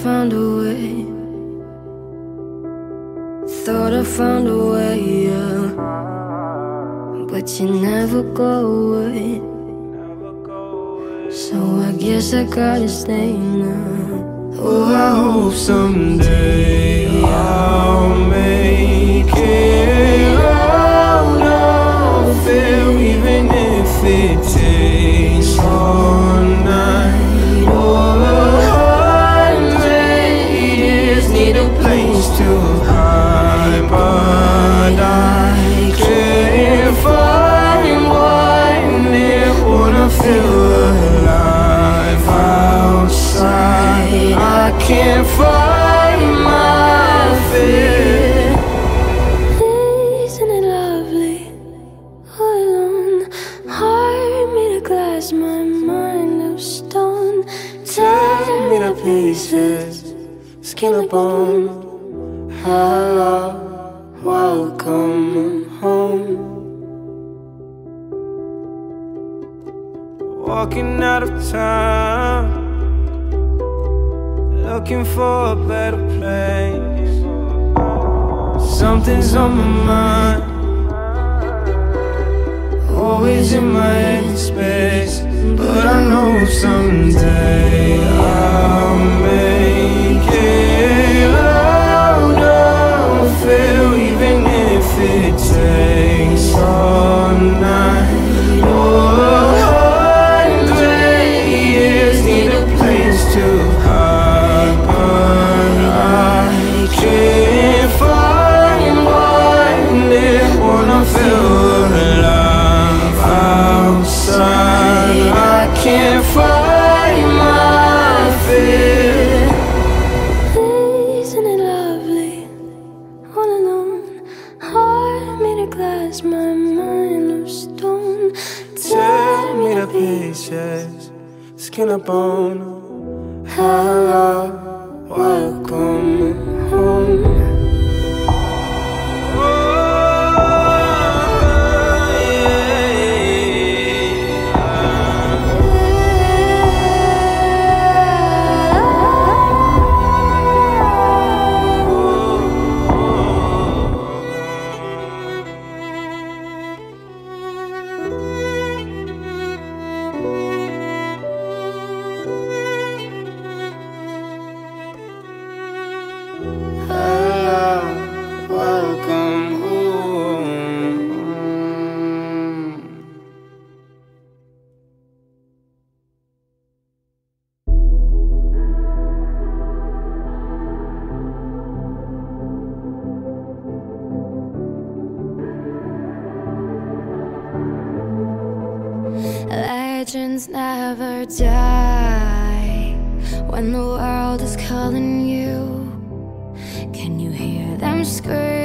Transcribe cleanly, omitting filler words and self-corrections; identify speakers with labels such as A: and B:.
A: found a way. Thought I found a way, yeah. But you never go away. So I guess I gotta stay now.
B: Oh, I hope someday I'll make it out of here, even if it takes all night or 100 years. Need a place to hide, but I can't find one near. Wanna feel alive outside. I can't find my fear.
A: Isn't it lovely? All alone, heart made of glass, my mind of stone.
B: Tear me to pieces, skin and bone. Hello, welcome home. Walking out of town, looking for a better place. Something's on my mind, always in my head space. But I know someday I'll make it out of here, even if it takes all night or 100 years. Need a place to hide, but I can't find one near. Wanna feel alive outside. I can't find my fear.
A: Isn't it lovely? All alone, heart made of glass, my mind of stone.
B: Tear me to pieces, skin and bone. Hello, welcome home. Welcome home.
A: Legends never die when the world is calling you. Can you hear them scream?